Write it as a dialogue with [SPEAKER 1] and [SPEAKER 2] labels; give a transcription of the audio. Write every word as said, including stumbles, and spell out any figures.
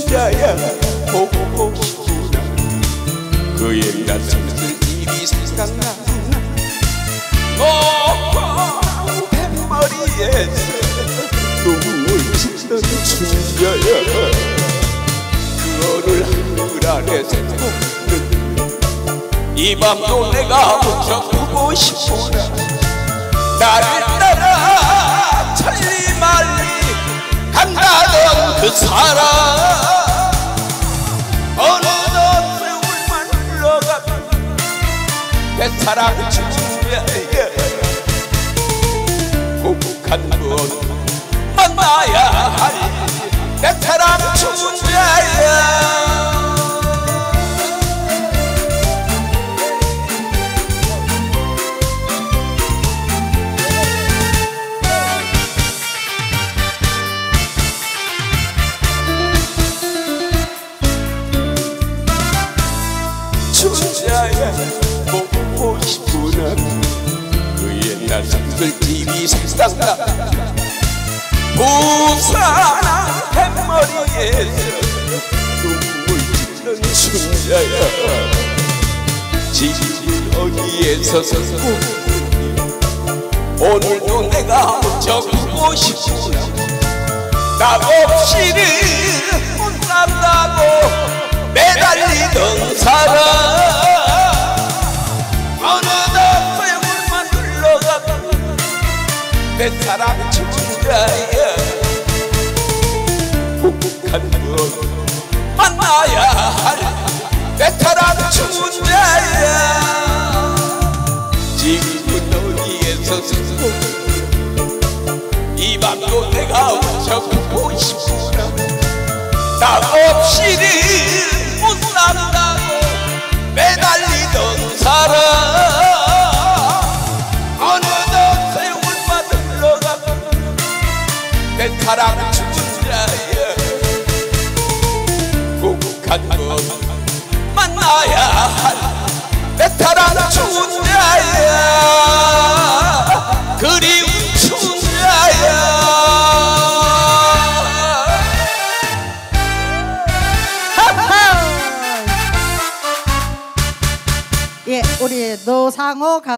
[SPEAKER 1] 춘자야 보고 싶구나. 그 옛날 선수들 입이 생각나. 높은 뱃머리에서 눈물 짓던 춘자야. 그 어느 하늘 아래서 걷는 이 밤도 내가 묻혀보고 싶구나. 나를 따라 천리말리 간다던 그 사람 어느덧 세월만 흘러가면 내 사랑 춘자야. 고북한 건 만나야 할 내 사랑 춘자야. 춘자야 보고 싶구나. 그 옛날 선술집이 생각나. 부산한 뱃머리에서 눈물 짓는 춘자야. 지금 어디에서 서고 오늘도 내가 묻혀보고 싶구나. 나 없이는 못 산다고 매달리던 사람 어느덧 세월만 흘러가면 내 사랑 춘자야. 고북한 건 만나야 할 내 사랑 춘자야. 지금은 어디에서 서고 이 밤도 내가 묻혀보고 싶구나. 나 없이는 못 산다고 매달리던 사람 어느덧 세월만 흘러가면 내 사랑 춘자야. 고북한 건 만나야 할 내 사랑 춘자야. 그리운 춘자야.
[SPEAKER 2] 예, 우리 노상호 가